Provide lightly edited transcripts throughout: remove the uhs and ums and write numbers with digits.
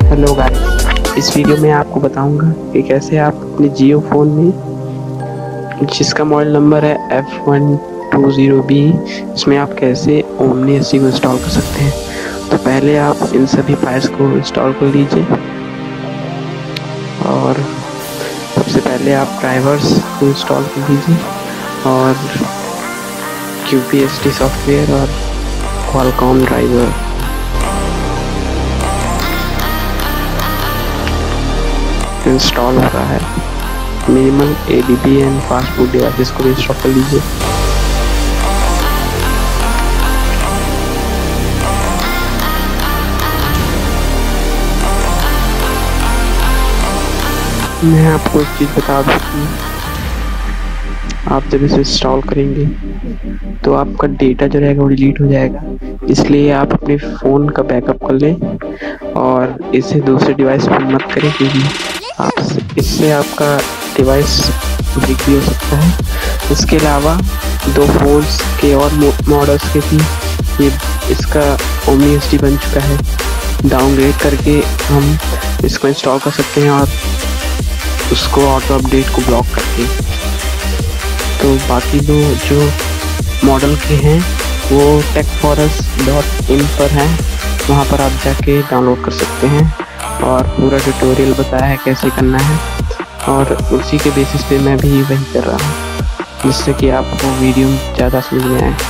Hello guys, इस video में आपको बताऊंगा कि कैसे आप अपने जियो फ़ोन में जिसका मॉडल नंबर है F120B, इसमें आप कैसे ओमनी एसडी को इंस्टॉल कर सकते हैं। तो पहले आप इन सभी फाइल्स को इंस्टॉल कर लीजिए और सबसे पहले आप ड्राइवर्स को इंस्टॉल कर लीजिए और QPSD सॉफ्टवेयर और क्वालकॉम ड्राइवर। इंस्टॉल हो रहा है। Minimal ADB and fast boot devices को भी इंस्टॉल कर लीजिए। मैं आपको एक चीज़ बता दूँ कि आप जब इसे इंस्टॉल करेंगे तो आपका डेटा जो रहेगा वो डिलीट हो जाएगा, इसलिए आप अपने फ़ोन का बैकअप कर लें और इसे दूसरे डिवाइस पर मत करें, क्योंकि आप इससे आपका डिवाइस ब्रेक भी हो सकता है। इसके अलावा दो फोन्स के और मॉडल्स के भी ये इसका ओमनी एसडी बन चुका है। डाउनग्रेड करके हम इसको इंस्टॉल कर सकते हैं और उसको ऑटो अपडेट को ब्लॉक करके। तो बाकी दो जो मॉडल के हैं वो techforest.in पर हैं, वहाँ पर आप जाके डाउनलोड कर सकते हैं और पूरा ट्यूटोरियल बताया है कैसे करना है, और उसी के बेसिस पे मैं भी वही कर रहा हूँ जिससे कि आपको वीडियो ज़्यादा समझ में आए।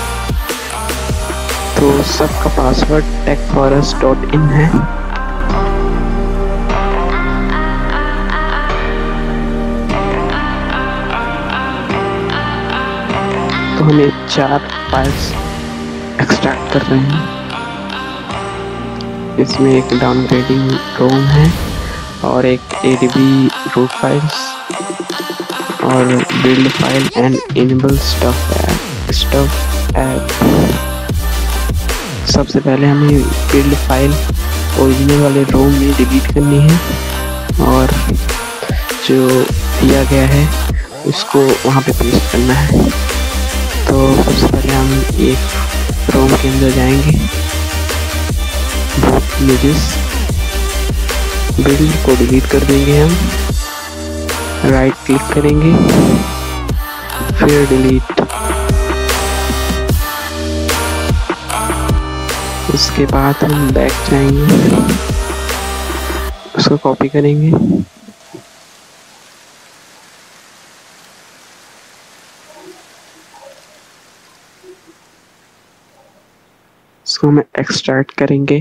तो सबका पासवर्ड techforest.in है। तो हमें 4 फाइल्स एक्सट्रैक्ट कर रहे हैं। इसमें एक डाउनग्रेडिंग रोम है और एक ADB रूट फाइल्स और build file and enable stuff app. सबसे पहले हमें बिल्ड फाइल ओरिजिनल वाले रोम में डिलीट करनी है और जो दिया गया है उसको वहाँ पे पेस्ट करना है। तो सबसे पहले हम एक रोम के अंदर जाएंगे, बूट इमेजेस, बिल्ड को डिलीट कर देंगे हम, राइट क्लिक करेंगे, फिर डिलीट। उसके बाद हम बैक जाएंगे, उसको कॉपी करेंगे, इसको हम एक्सट्रैक्ट करेंगे।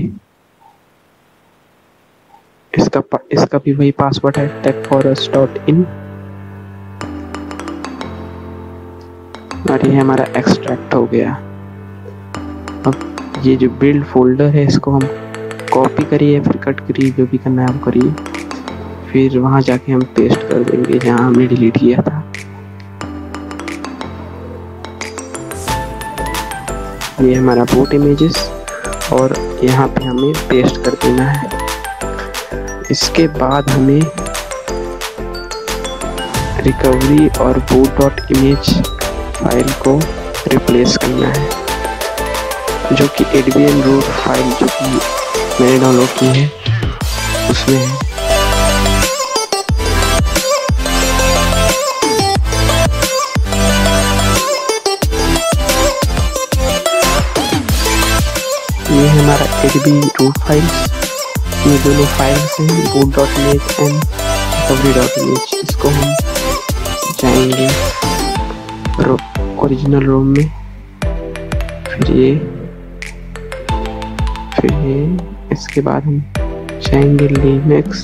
इसका भी वही पासवर्ड है techforest.in और ये हमारा एक्सट्रैक्ट हो गया। अब ये जो बिल्ड फोल्डर है इसको हम कॉपी करिए, फिर कट करिए, जो भी करना है आप करिए, फिर वहाँ जाके हम पेस्ट कर देंगे जहाँ हमने डिलीट किया था। ये हमारा बूट इमेजेस और यहाँ पे हमें पेस्ट कर देना है। इसके बाद हमें रिकवरी और boot.image फाइल को रिप्लेस करना है, जो कि ADB रूट फाइल जो कि मैंने डाउनलोड की है उसमें है। ये हमारा ADB रूट फाइल्स, ये दोनों फाइल्स हैं, boot.image एंड recovery.image। इसको हम जाएंगे ओरिजिनल रोम में, फिर ये, इसके बाद हम जाएंगे लिनक्स,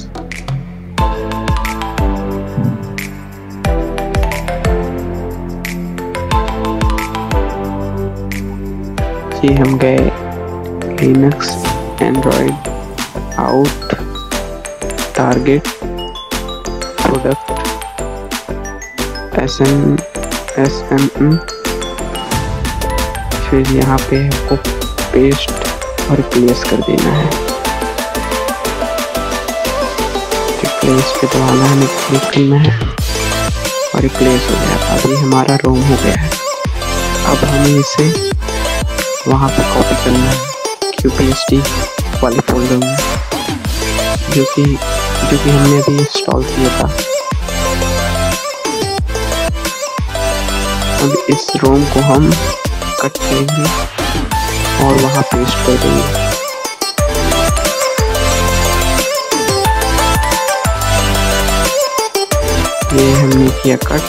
ये हम गए Linux, Android, out, target, product, SMM, फिर यहाँ पे आपको पेस्ट और रिप्लेस कर देना है। रिप्लेस पे दबाना है, क्लिक करना है और रिप्लेस हो गया। अभी हमारा रोम हो गया है। अब हमें इसे वहाँ पे कॉपी करना है QPSD वाले फोल्डर में। जो कि हमने अभी इंस्टॉल किया था। अब इस रोम को हम कट करेंगे और वहाँ पेस्ट कर देंगे। ये हमने किया कट।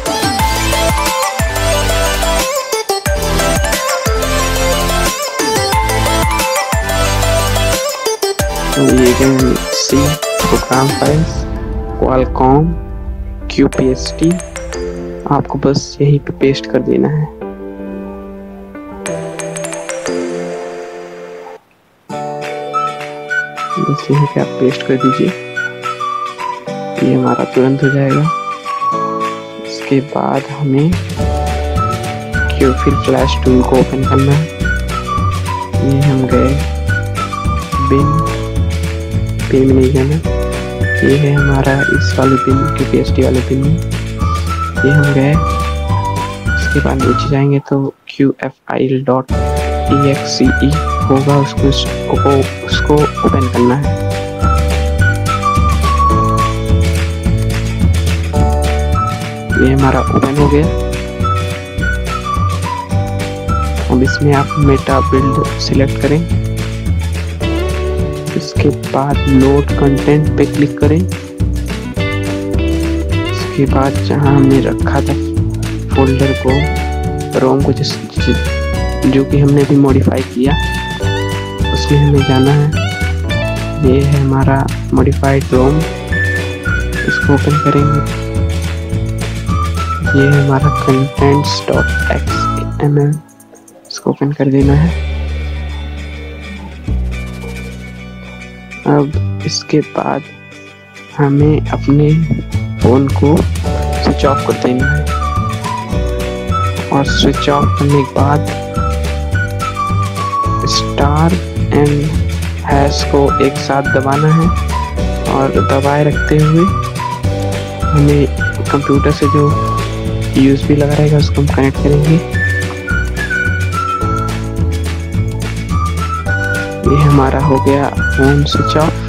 तो ये गए C program files Qualcomm QPST, आपको बस यहीं पे पेस्ट कर देना है। बस यहीं पे आप पेस्ट कर दीजिए, ये हमारा तुरंत हो जाएगा। इसके बाद हमें क्यूफिल फ्लैश टूल को ओपन करना है। ये हम गए बिन में नहीं जाना, ये है हमारा इस वाले बिन QPST वाले बिन में, ये हम गए। इसके बाद नीचे जाएंगे तो qfile.exe होगा, उसको ओपन करना है। ये हमारा ओपन हो गया। अब इसमें आप मेटा बिल्ड सिलेक्ट करें, इसके बाद लोड कंटेंट पे क्लिक करें। इसके बाद जहां हमने रखा था फोल्डर को, रोम को जो कि हमने भी मॉडिफाई किया, उसमें हमें जाना है। ये है हमारा मॉडिफाइड रोम, इसको ओपन करेंगे। ये है हमारा contents.xml, इसको ओपन कर देना है। अब इसके बाद हमें अपने फोन को स्विच ऑफ कर देना है, और स्विच ऑफ करने के बाद स्टार एंड हैश को एक साथ दबाना है, और दबाए रखते हुए हमें कंप्यूटर से जो USB लगा रहेगा उसको हम कनेक्ट करेंगे। ये हमारा हो गया फोन स्विच ऑफ।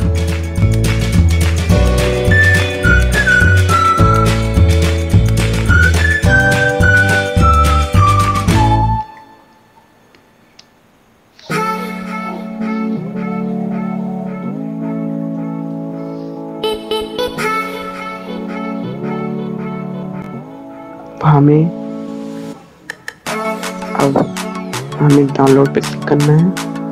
हमें डाउनलोड पे क्लिक करना है,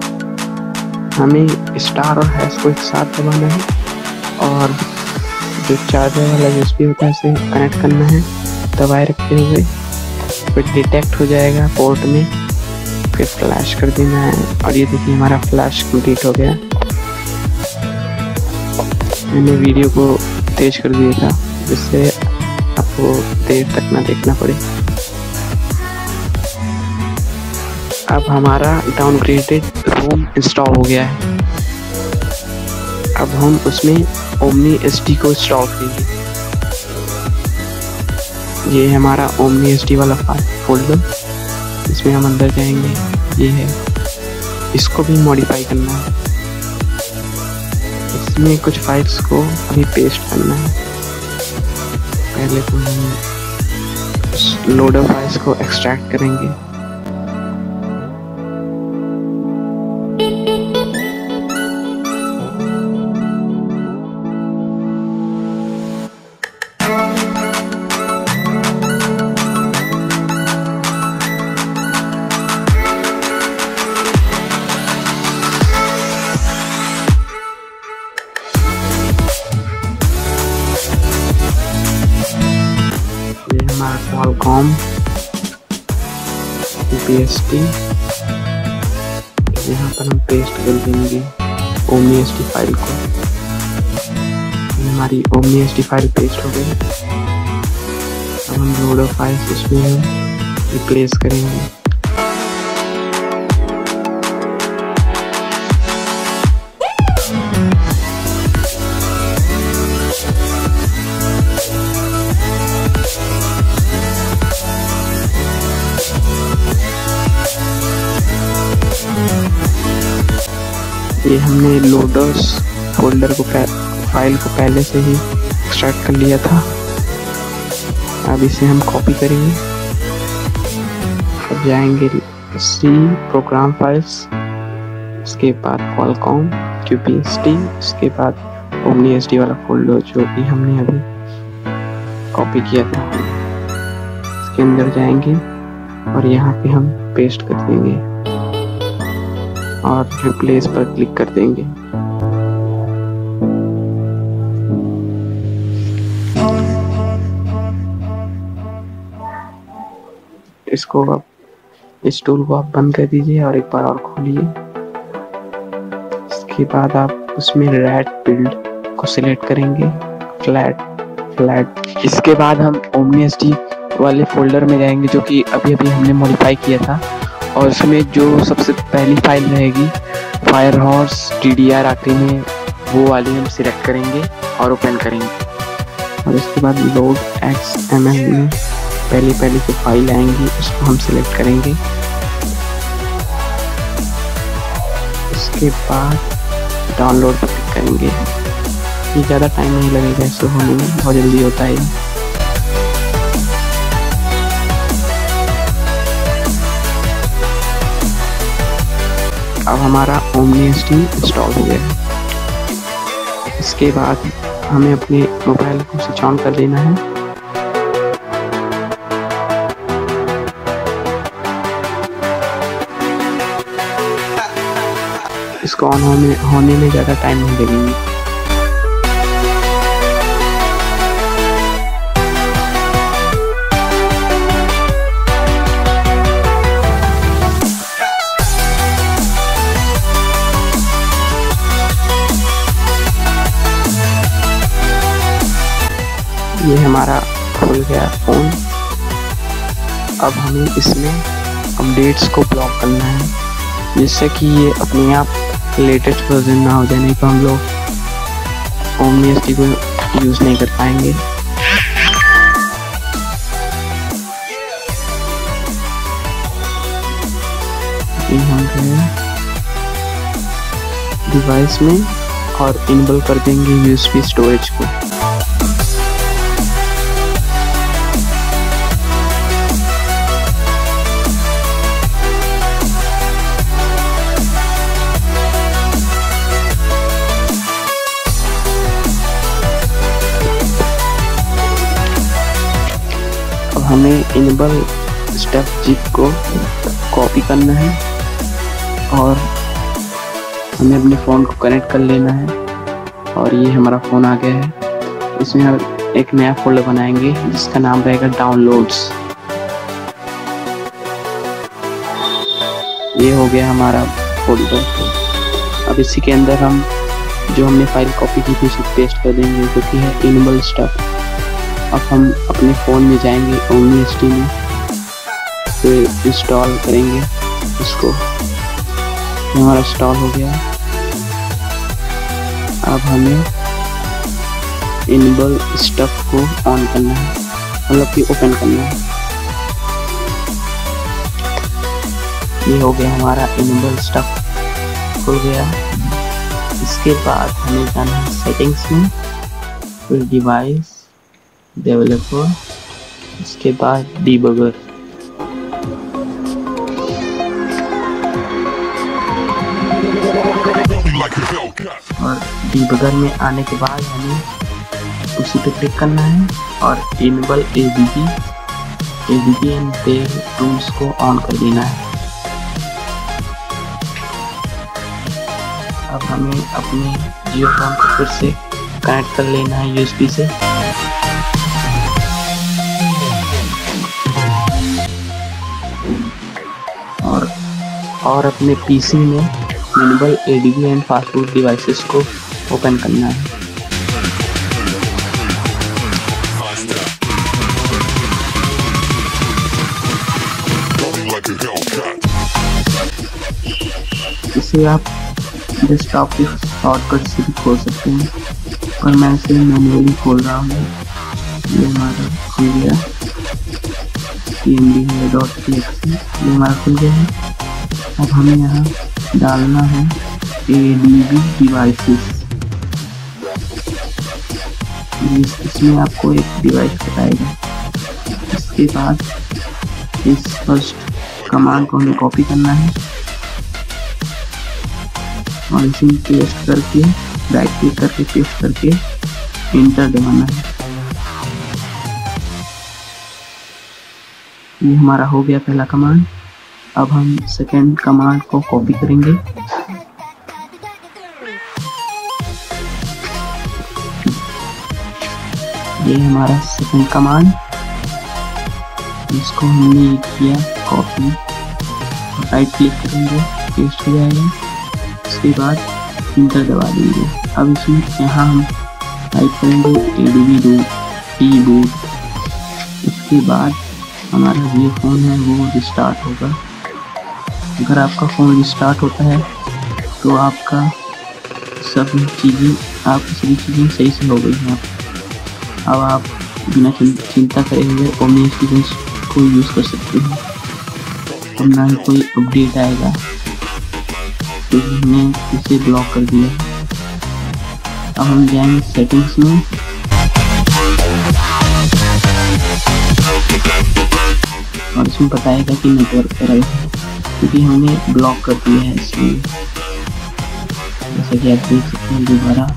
हमें स्टार और हैश को एक साथ दबाना है, और जो चार्जर वाला USB होता है उसे कनेक्ट करना है दबाए रखते हुए। फिर डिटेक्ट हो जाएगा पोर्ट में, फिर फ्लैश कर देना है, और ये देखिए हमारा फ्लैश कंप्लीट हो गया। मैंने वीडियो को तेज कर दिया था जिससे आपको देर तक ना देखना पड़े। अब हमारा डाउनग्रेडेड रोम इंस्टॉल हो गया है। अब हम उसमें ओमनी SD को इंस्टॉल करेंगे। ये है हमारा ओमनी SD वाला फोल्डर, इसमें हम अंदर जाएंगे। ये है, इसको भी मॉडिफाई करना है, इसमें कुछ फाइल्स को अभी पेस्ट करना है। पहले तो हम लोडर फाइल्स को एक्सट्रैक्ट करेंगे। क्वालकॉम QPST, यहाँ पर हम पेस्ट कर देंगे ओमनी SD फाइल को। हमारी ओमनी SD फाइल पेस्ट हो गई। अब हम लोडर फाइल्स इसमें हम रिप्लेस करेंगे। ये हमने लोडर्स फोल्डर को फाइल को पहले से ही एक्सट्रैक्ट कर लिया था। अब इसे हम कॉपी करेंगे। अब जाएंगे सी प्रोग्राम फाइल्स, उसके बाद Qualcomm QPST, उसके बाद OmniSD वाला फोल्डर जो कि हमने अभी कॉपी किया था, इसके अंदर जाएंगे और यहाँ पे हम पेस्ट कर देंगे और रिप्लेस पर क्लिक कर देंगे। इसको अब इस टूल को आप बंद कर दीजिए और एक बार और खोलिए। इसके बाद आप उसमें रैट बिल्ड को सिलेक्ट करेंगे, फ्लैट। इसके बाद हम OmniSD वाले फोल्डर में जाएंगे जो कि अभी हमने मॉडिफाई किया था, और उसमें जो सबसे पहली फाइल रहेगी फायरहॉर्स DDR आखिरी में, वो वाली हम सिलेक्ट करेंगे और ओपन करेंगे। और इसके बाद लोड XML में पहली जो फाइल आएंगी उसको हम सिलेक्ट करेंगे। इसके बाद डाउनलोड पर क्लिक करेंगे। ये ज़्यादा टाइम नहीं लगेगा इसको होने में, बहुत जल्दी होता है। अब हमारा OmniSD इंस्टॉल हो गया है। इसके बाद हमें अपने मोबाइल को स्विच ऑन कर देना है। इसको ऑन होने में ज़्यादा टाइम नहीं लगेगी। ये हमारा खुल गया फ़ोन। अब हमें इसमें अपडेट्स को ब्लॉक करना है, जिससे कि ये अपने आप लेटेस्ट वर्जन ना हो जाए, नहीं तो हम लोग OmniSD को यूज़ नहीं कर पाएंगे। ये हम गए डिवाइस में और इनेबल कर देंगे USB स्टोरेज को। हमें इनेबल स्टेप जिप को कॉपी करना है और हमें अपने फ़ोन को कनेक्ट कर लेना है। और ये हमारा फ़ोन आ गया है। इसमें हम एक नया फोल्डर बनाएंगे जिसका नाम रहेगा डाउनलोड्स। ये हो गया हमारा फोल्डर। अब इसी के अंदर हम जो हमने फाइल कॉपी की थी उसे पेस्ट कर देंगे, जो कि है इनेबल स्टेप। अब हम अपने फ़ोन में जाएंगे OmniSD में, फिर इंस्टॉल करेंगे इसको। हमारा इंस्टॉल हो गया। अब हमें इनेबल स्टफ को ऑन करना है, मतलब कि ओपन करना है। ये हो गया हमारा इनेबल स्टफ खुल गया। इसके बाद हमें जाना है सेटिंग्स में, फिर डिवाइस, डेवलपर, इसके बाद डीबगर। और डीबगर में आने के बाद हमें उसी पे क्लिक करना है और enable ABB and dev tools को ऑन कर देना है। अब हमें अपने जियो फोन को फिर से कनेक्ट कर लेना है USB से। और अपने PC में enable ADB and fast devices को ओपन करना है। इसे आप डेस्कटॉप के शॉर्टकट से भी खोल सकते हैं, और मैं इसे मैन्युअली खोल रहा हूँ। ये हमारा खुल गया, TMD है .txt, ये हमारा खुल गया है। अब हमें यहाँ डालना है ADB डिवाइसेस। इसमें आपको एक डिवाइस बताएगा। इसके बाद इस फर्स्ट कमांड को हमें कॉपी करना है और इसे पेस्ट करके राइट क्लिक करके पेस्ट करके एंटर दबाना है। ये हमारा हो गया पहला कमांड। अब हम सेकेंड कमांड को कॉपी करेंगे। ये हमारा सेकेंड कमांड, इसको हमने किया कॉपी, राइट क्लिक करेंगे पेस्ट हो जाएगा। उसके बाद इंटर दबा देंगे। अब इसमें यहाँ हम टाइप करेंगे adb boot। इसके बाद हमारा ये फ़ोन है वो रिस्टार्ट होगा। अगर आपका फ़ोन रिस्टार्ट होता है तो आपका सभी चीज़ें सही से हो गई हैं। अब आप बिना चिंता करे हुए ओमनी एक्सपीरियंस को यूज़ कर सकते हैं। अब ना ही कोई अपडेट आएगा, तो हमने इसे ब्लॉक कर दिया। अब हम जाएंगे सेटिंग्स में और इसमें बताएगा कि नेटवर्क एरर है, क्योंकि हमने ब्लॉक कर दिया है इसलिए। जैसा कि आप देख सकते हैं दोबारा,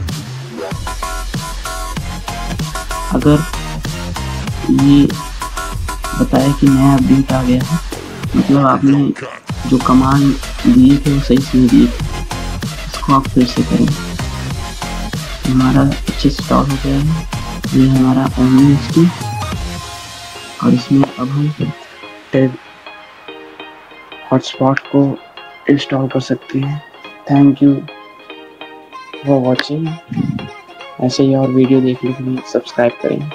अगर ये बताया कि नया अपडेट आ गया है, मतलब आपने जो कमांड दिए थे वो सही से नहीं दिए थे, इसको आप फिर से करें। हमारा अच्छे से इंस्टॉल हो गया है। ये हमारा ओमनी और इसमें अब हम हॉटस्पॉट को इंस्टॉल कर सकते हैं। Thank you for watching. ऐसे ही और वीडियो देखने के लिए सब्सक्राइब करें।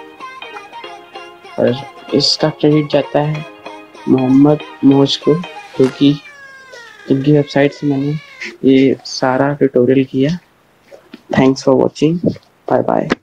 और इसका क्रेडिट जाता है मोहम्मद मोज को, क्योंकि इनकी वेबसाइट से मैंने ये सारा ट्यूटोरियल किया। Thanks for watching. Bye bye.